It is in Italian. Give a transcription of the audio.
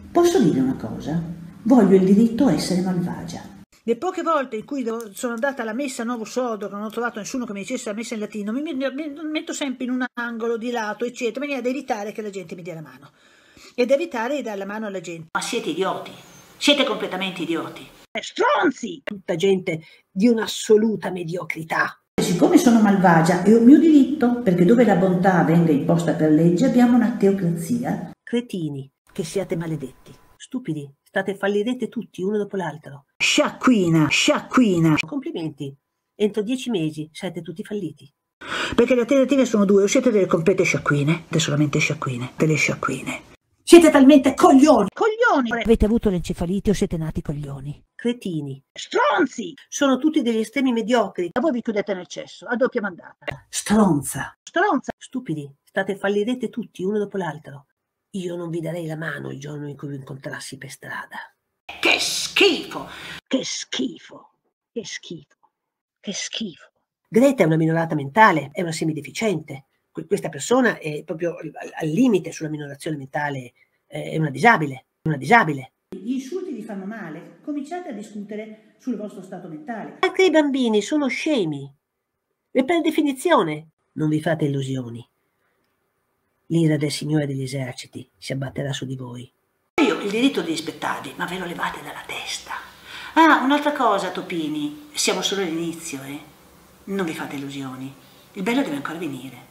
Posso dire una cosa? Voglio il diritto a essere malvagia. Le poche volte in cui sono andata alla messa a Novo Sodo, che non ho trovato nessuno che mi dicesse la messa in latino, mi metto sempre in un angolo di lato, eccetera, in maniera da evitare che la gente mi dia la mano. Ed evitare di dare la mano alla gente. Ma siete idioti, siete completamente idioti. Stronzi! Tutta gente di un'assoluta mediocrità. Siccome sono malvagia è un mio diritto, perché dove la bontà venga imposta per legge abbiamo una teocrazia. Cretini, che siate maledetti. Stupidi, fallirete tutti, uno dopo l'altro. Sciacquina, sciacquina. Complimenti, entro 10 mesi siete tutti falliti. Perché le alternative sono due, o siete delle complete sciacquine, solamente sciacquine, delle sciacquine. Siete talmente coglioni! Coglioni! Avete avuto l'encefalite o siete nati coglioni? Cretini. Stronzi! Sono tutti degli estremi mediocri. A voi vi chiudete nel cesso, a doppia mandata. Stronza. Stronza! Stupidi, fallirete tutti, uno dopo l'altro. Io non vi darei la mano il giorno in cui vi incontrassi per strada. Che schifo! Che schifo! Che schifo! Che schifo! Greta è una minorata mentale, è una semideficiente. Questa persona è proprio al limite sulla minorazione mentale, è una disabile, una disabile. Gli insulti vi fanno male, cominciate a discutere sul vostro stato mentale. Anche i bambini sono scemi. E per definizione non vi fate illusioni. L'ira del Signore degli eserciti si abbatterà su di voi. Io il diritto di rispettarvi, ma ve lo levate dalla testa. Ah, un'altra cosa, Topini, siamo solo all'inizio, Non vi fate illusioni. Il bello deve ancora venire.